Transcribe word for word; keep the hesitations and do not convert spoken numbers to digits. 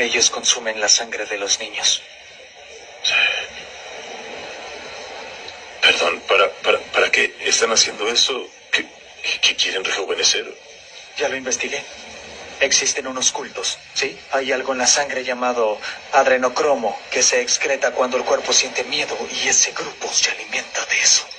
Ellos consumen la sangre de los niños. Perdón, ¿para, para, para qué están haciendo eso? ¿Qué, qué quieren rejuvenecer? Ya lo investigué. Existen unos cultos, ¿sí? Hay algo en la sangre llamado adrenocromo que se excreta cuando el cuerpo siente miedo y ese grupo se alimenta de eso.